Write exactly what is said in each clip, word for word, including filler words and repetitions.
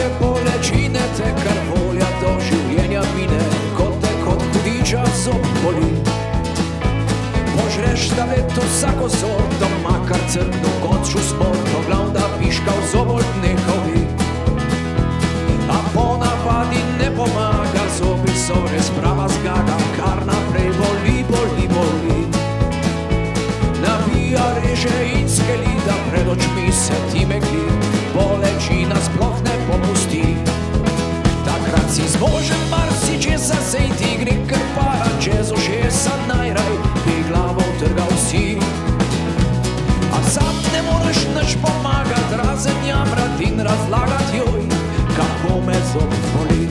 Take bolečine, te kar volja do življenja mine, kot te kot hudiča zob boli. Požreš da leto vsako sorto, makar crkno konču sporto, glav da piška v zobol nehovi. A ponavadi ne pomaga, zobi so res prava zgaga, kar naprej boli, boli, boli. Nabija, reže in skeli, da pred očmi se ti megli, bolečina sploh ne popusti. Takrat si zmožen marsičesa, sej ti gre kar para, čez ušesa najraj bi glavo trgal si. A sam ne moreš nič pomagat, razen jamrat in razlagat joj, kako me zob boli.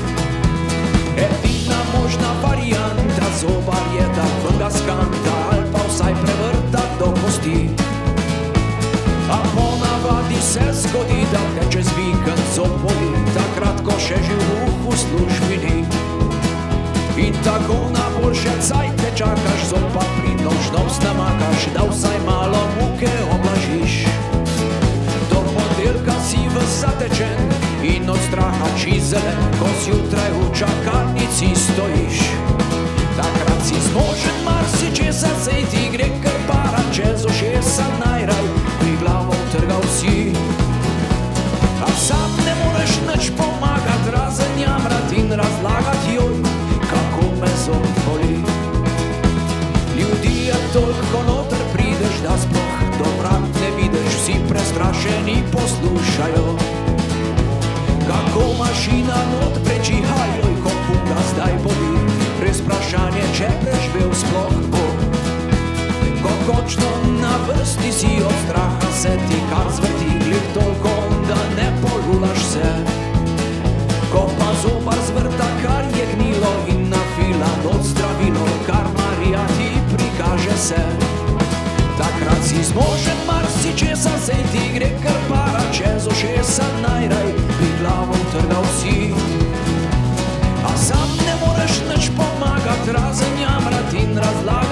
Edina možna varianta zobar je, da ven ga skanta, ali pa vsaj prevrta do kosti. A ponavadi se zgodi, da te čez vikend zob boli, takrat ko še živ v službini. In tako na boljše cajte čakaš, zob pa prinožnost namakaš, da vsaj malo muke oblažiš. Do ponedeljka si zatečen in od straha čizelen, ko zjutraj v čakalnici stojiš. Takrat si zmožen marsičesa, sej ti gre kar para, čez ušesa najraj bi glavo trgal si. A sam ne moreš nič pomagat, razen jamrat in razlagat joj, kako me zob boli. Ljudi je toliko noter prideš, da sploh do vrat ne vidiš, vsi prestrašeni poslušajo, kako mašina not prečihajo, ko punga zdaj boli. Res vprašanje, če preživel sploh bo. Ko končno na vrsti si, od straha se ti kar zvrti, glih toliko, da ne polulaš se. Ko pa zobar zvrta, kar je gnilo, in na fila od zdravilo, kar Marija ti prikaže se. Takrat si zmožen marsičesa, sej ti gre kar para, čez ušesa najraj bi glavo trgal si. A sam ne moreš nič pomagat, razen jamrat in razlagat